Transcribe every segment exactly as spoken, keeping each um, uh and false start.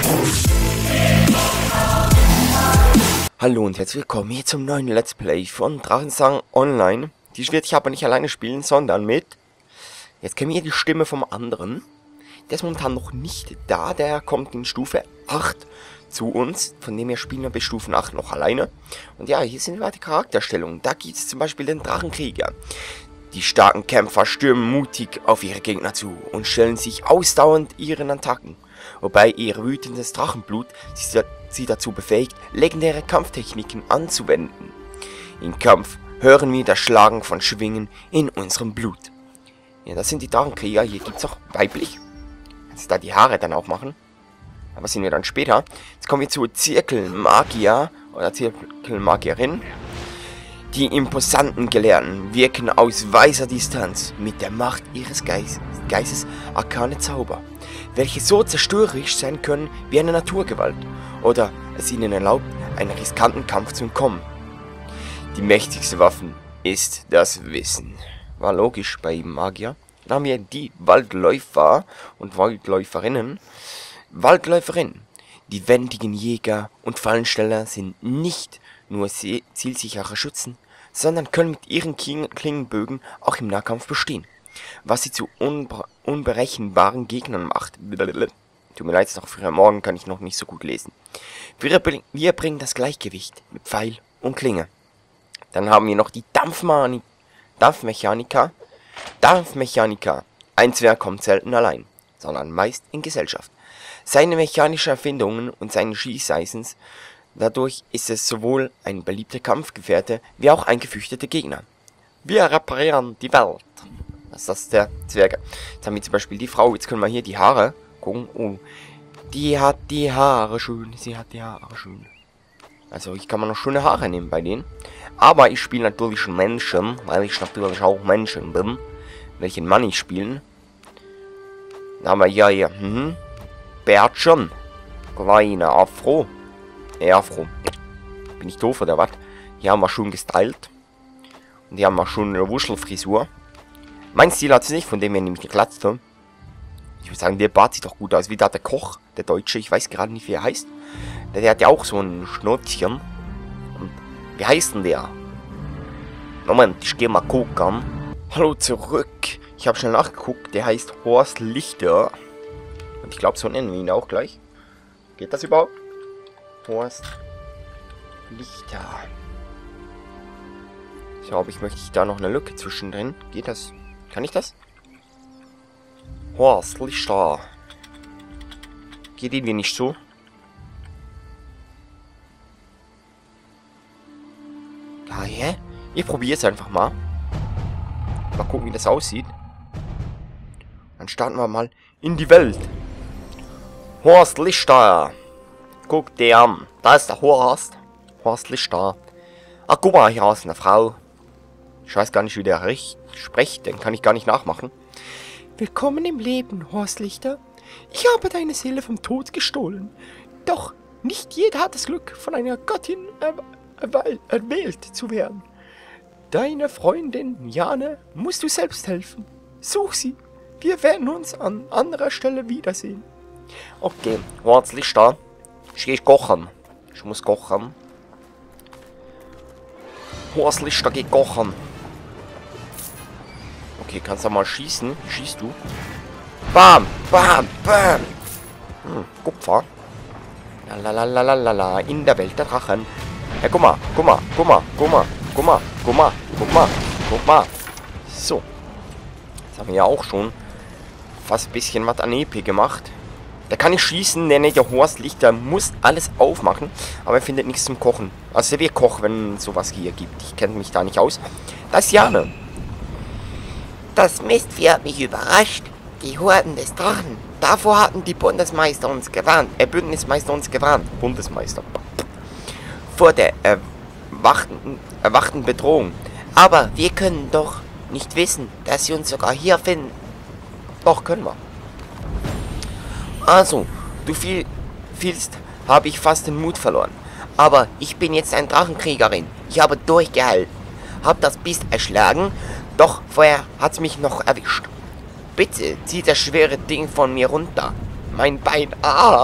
Hallo und herzlich willkommen hier zum neuen Let's Play von Drachensang Online. Die werde ich aber nicht alleine spielen, sondern mit... Jetzt kennen wir die Stimme vom anderen. Der ist momentan noch nicht da, der kommt in Stufe acht zu uns. Von dem her spielen wir bis Stufen acht noch alleine. Und ja, hier sind weitere Charakterstellungen. Da gibt es zum Beispiel den Drachenkrieger. Die starken Kämpfer stürmen mutig auf ihre Gegner zu und stellen sich ausdauernd ihren Attacken. Wobei ihr wütendes Drachenblut sie dazu befähigt, legendäre Kampftechniken anzuwenden. Im Kampf hören wir das Schlagen von Schwingen in unserem Blut. Ja, das sind die Drachenkrieger. Hier gibt es auch weiblich. Kannst da die Haare dann auch machen. Aber sehen wir dann später. Jetzt kommen wir zu Zirkelmagier oder Zirkelmagierin. Die imposanten Gelehrten wirken aus weiser Distanz mit der Macht ihres Geistes, Geistes arkane Zauber, welche so zerstörerisch sein können wie eine Naturgewalt oder es ihnen erlaubt, einen riskanten Kampf zu entkommen. Die mächtigste Waffe ist das Wissen. War logisch bei Magier. Dann haben wir die Waldläufer und Waldläuferinnen. Waldläuferinnen. Die wendigen Jäger und Fallensteller sind nicht nur zielsichere Schützen, sondern können mit ihren Klingenbögen auch im Nahkampf bestehen, was sie zu unbe unberechenbaren Gegnern macht. Tut mir leid, noch früher Morgen kann ich noch nicht so gut lesen. Wir, bring wir bringen das Gleichgewicht mit Pfeil und Klinge. Dann haben wir noch die Dampfmani Dampfmechaniker. Dampfmechaniker. Ein Zwerg kommt selten allein, sondern meist in Gesellschaft. Seine mechanischen Erfindungen und seine Schießeisens, dadurch ist es sowohl ein beliebter Kampfgefährte wie auch ein gefürchteter Gegner. Wir reparieren die Welt. Das ist das der Zwerge. Jetzt haben wir zum Beispiel die Frau. Jetzt können wir hier die Haare gucken. Oh, die hat die Haare schön. Sie hat die Haare schön. Also ich kann man noch schöne Haare nehmen bei denen. Aber ich spiele natürlich Menschen, weil ich natürlich auch Menschen bin. Welchen Mann ich spielen. Da haben wir ja hier. Mhm. Bärtchen. Kleine Afro. Äh, Afro. Bin ich doof oder was? Hier haben wir schon gestylt. Und hier haben wir schon eine Wuschelfrisur. Mein Stil hat es nicht, von dem wir nämlich geklatzt haben. Ich würde sagen, der Bart sieht doch gut aus. Wie da der Koch, der Deutsche. Ich weiß gerade nicht, wie er heißt. Der, der hat ja auch so ein Schnotzchen. Und wie heißt denn der? Moment, ich gehe mal gucken. Hallo zurück. Ich habe schnell nachgeguckt. Der heißt Horst Lichter. Und ich glaube, so nennen wir ihn auch gleich. Geht das überhaupt? Horst Lichter. So, aber ich möchte da noch eine Lücke zwischendrin. Geht das? Kann ich das? Horst Lichter. Geht irgendwie nicht so. Ja, hä? Ich probiere es einfach mal. Mal gucken, wie das aussieht. Dann starten wir mal in die Welt. Horst Lichter. Guck dir an. Da ist der Horst. Horst Lichter. Ach, guck mal, hier ist eine Frau. Ich weiß gar nicht, wie der recht spricht. Den kann ich gar nicht nachmachen. Willkommen im Leben, Horst Lichter. Ich habe deine Seele vom Tod gestohlen. Doch nicht jeder hat das Glück, von einer Göttin erw erwählt zu werden. Deiner Freundin Jane musst du selbst helfen. Such sie. Wir werden uns an anderer Stelle wiedersehen. Okay, Horst Lichter. Ich gehe kochen. Ich muss kochen. Horst Lichter geht kochen. Okay, kannst du mal schießen? Schießt du? Bam! Bam! Bam! Hm, Kupfer. Lalalala, in der Welt der Drachen. Ja, guck mal, guck mal, guck mal, guck mal, guck mal, guck mal, guck mal, guck mal. So. Jetzt haben wir ja auch schon fast ein bisschen was an E P gemacht. Der kann nicht schießen, der nicht der Horst Lichter muss alles aufmachen, aber er findet nichts zum Kochen. Also er wird Koch, wenn es sowas hier gibt. Ich kenne mich da nicht aus. Das ist Jane. Das Mistvieh hat mich überrascht. Die Horden des Drachen. Davor hatten die Bundesmeister uns gewarnt. Äh, Bündnismeister uns gewarnt. Bundesmeister. Vor der erwachten, erwachten Bedrohung. Aber wir können doch nicht wissen, dass sie uns sogar hier finden. Doch, können wir. Also, du fiel, fielst, habe ich fast den Mut verloren. Aber ich bin jetzt ein Drachenkriegerin. Ich habe durchgehalten. Hab das Biest erschlagen, doch vorher hat's mich noch erwischt. Bitte, zieh das schwere Ding von mir runter. Mein Bein, ah.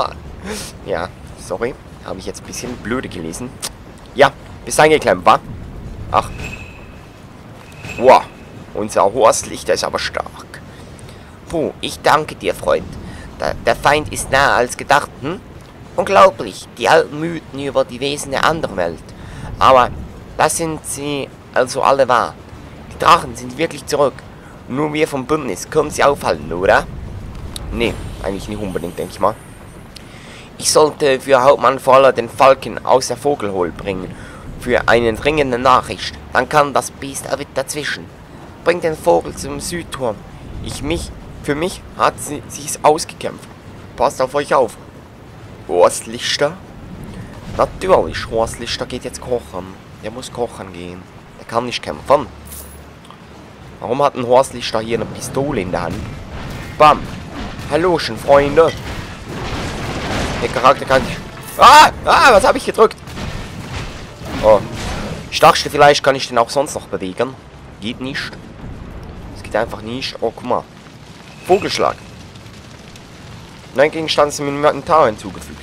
Ja, sorry. Habe ich jetzt ein bisschen blöde gelesen. Ja, bist eingeklemmt, wa? Ach. Wow. Unser Horstlichter ist aber stark. Puh, ich danke dir, Freund. Der, der Feind ist näher als gedacht, hm? Unglaublich, die alten Mythen über die Wesen der anderen Welt. Aber das sind sie also alle wahr. Die Drachen sind wirklich zurück. Nur wir vom Bündnis können sie aufhalten, oder? Nee, eigentlich nicht unbedingt, denke ich mal. Ich sollte für Hauptmann Voller den Falken aus der Vogelhol bringen. Für eine dringende Nachricht. Dann kann das Biest er dazwischen. Bringt den Vogel zum Südturm. Ich mich, für mich hat sie sich's ausgekämpft. Passt auf euch auf. Horstlichter? Natürlich, Horstlichter geht jetzt kochen. Der muss kochen gehen. Er kann nicht kämpfen. Warum hat ein Horstlichter hier eine Pistole in der Hand? Bam. Hallochen, Freunde. Der Charakter kann sich... Ah! Ah! Was habe ich gedrückt? Oh. Ich dachte, vielleicht kann ich den auch sonst noch bewegen. Geht nicht. Es geht einfach nicht. Oh, guck mal. Vogelschlag. Neun Gegenstände sind mit dem Inventar hinzugefügt.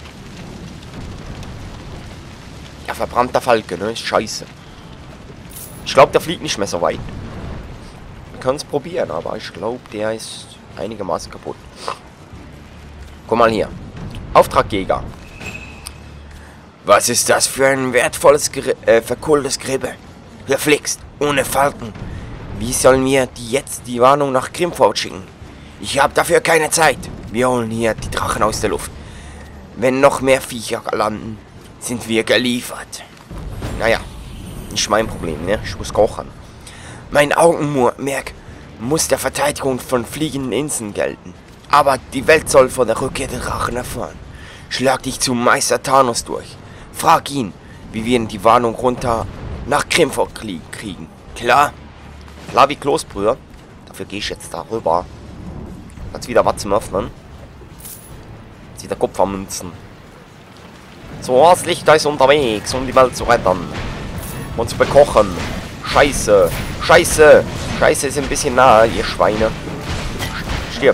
Ja, verbrannter Falke, ne? Ist scheiße. Ich glaube, der fliegt nicht mehr so weit. Wir können es probieren, aber ich glaube, der ist einigermaßen kaputt. Guck mal hier. Auftragjäger. Was ist das für ein wertvolles, äh, verkohltes Gerippe? Verflixt, ohne Falken. Wie sollen wir die jetzt die Warnung nach Grimford schicken? Ich habe dafür keine Zeit. Wir holen hier die Drachen aus der Luft. Wenn noch mehr Viecher landen, sind wir geliefert. Naja, nicht mein Problem, ne? Ich muss kochen. Mein Augenmerk muss der Verteidigung von fliegenden Inseln gelten. Aber die Welt soll von der Rückkehr der Drachen erfahren. Schlag dich zu Meister Thanos durch. Frag ihn, wie wir die Warnung runter nach Grimford kriegen. Klar? Klar wie Kloßbrühe. Dafür gehe ich jetzt darüber. Jetzt wieder was zum Öffnen. Jetzt wieder Kopf vermünzen. So, Horstlichter ist unterwegs, um die Welt zu retten. Und zu bekochen. Scheiße. Scheiße. Scheiße ist ein bisschen nahe, ihr Schweine. Stirb.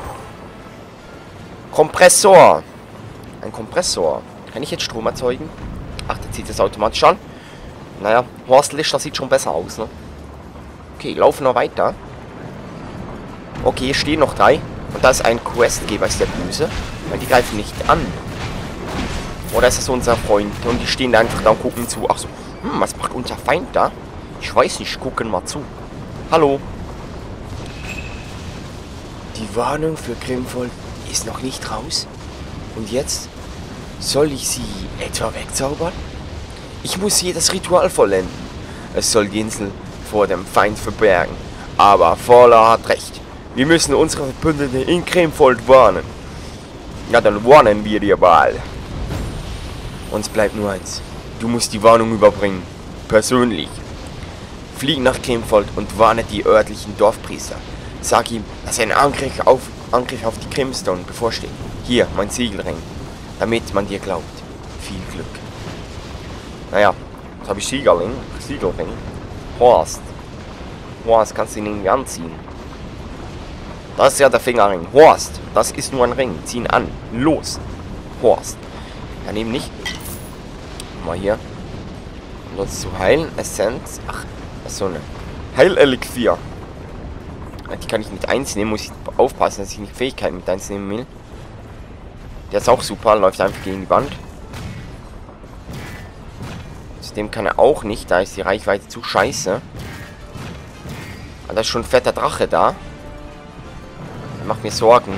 Kompressor. Ein Kompressor. Kann ich jetzt Strom erzeugen? Ach, der zieht das automatisch an. Naja, Horstlichter sieht schon besser aus, ne? Okay, laufen wir weiter. Okay, hier stehen noch drei. Und da ist ein Questgeber, ist der böse. Weil die greifen nicht an. Oder ist das unser Freund? Und die stehen da einfach da und gucken zu. Ach so. Hm, was macht unser Feind da? Ich weiß nicht, gucken mal zu. Hallo. Die Warnung für Grimford ist noch nicht raus. Und jetzt? Soll ich sie etwa wegzaubern? Ich muss hier das Ritual vollenden. Es soll die Insel vor dem Feind verbergen. Aber Voller hat recht. Wir müssen unsere Verbündeten in Grimford warnen. Ja, dann warnen wir dir mal. Uns bleibt nur eins. Du musst die Warnung überbringen. Persönlich. Flieg nach Grimford und warne die örtlichen Dorfpriester. Sag ihm, dass ein Angriff auf, Angriff auf die Grimstone bevorsteht. Hier, mein Siegelring. Damit man dir glaubt. Viel Glück. Naja, jetzt habe ich Siegelring. Siegelring. Horst. Horst, kannst du ihn irgendwie anziehen? Das ist ja der Fingerring. Horst, das ist nur ein Ring. Zieh ihn an. Los. Horst. Daneben nicht. Mal hier. Um uns zu heilen. Essenz. Ach, das ist so eine Heilelixier. Die kann ich mit eins nehmen. Muss ich aufpassen, dass ich nicht Fähigkeiten mit eins nehmen will. Der ist auch super. Läuft einfach gegen die Wand. Zudem kann er auch nicht. Da ist die Reichweite zu scheiße. Aber da ist schon ein fetter Drache da. Der macht mir Sorgen.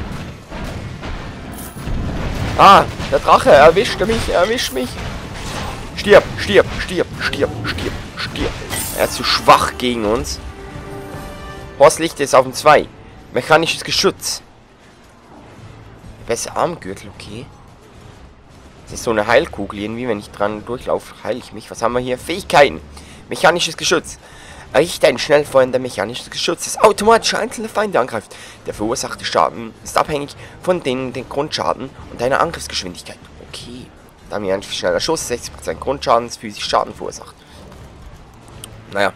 Ah, der Drache erwischte mich, er erwischt mich. Stirb, stirb, stirb, stirb, stirb, stirb. Er ist zu schwach gegen uns. Horstlichter ist auf dem zwei. Mechanisches Geschütz. Besser Armgürtel, okay. Das ist so eine Heilkugel irgendwie. Wenn ich dran durchlaufe, heile ich mich. Was haben wir hier? Fähigkeiten. Mechanisches Geschütz. Errichte ein schnellfeuernder mechanisches Geschütz, das automatisch einzelne Feinde angreift. Der verursachte Schaden ist abhängig von den, den Grundschaden und deiner Angriffsgeschwindigkeit. Okay. Da haben wir ein schneller Schuss, sechzig Prozent Grundschaden, das physisch Schaden verursacht. Naja.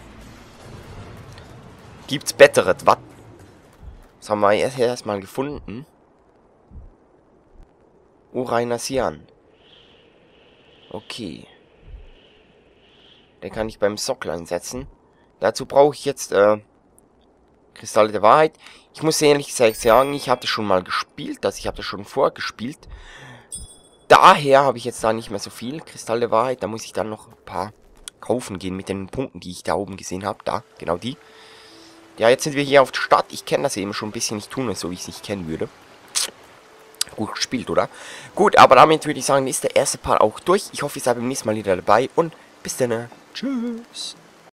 Gibt's Betteres? Was? Das haben wir erst erstmal gefunden. Urainasian. Okay. Den kann ich beim Sockel einsetzen. Dazu brauche ich jetzt äh, Kristalle der Wahrheit. Ich muss ehrlich gesagt sagen, ich habe das schon mal gespielt. Also ich habe das schon vorgespielt. Daher habe ich jetzt da nicht mehr so viel Kristall der Wahrheit. Da muss ich dann noch ein paar kaufen gehen mit den Punkten, die ich da oben gesehen habe. Da, genau die. Ja, jetzt sind wir hier auf der Stadt. Ich kenne das eben schon ein bisschen. Ich tue es so, wie ich es nicht kennen würde. Gut gespielt, oder? Gut, aber damit würde ich sagen, ist der erste Part auch durch. Ich hoffe, ihr seid beim nächsten Mal wieder dabei. Und bis dann. Tschüss.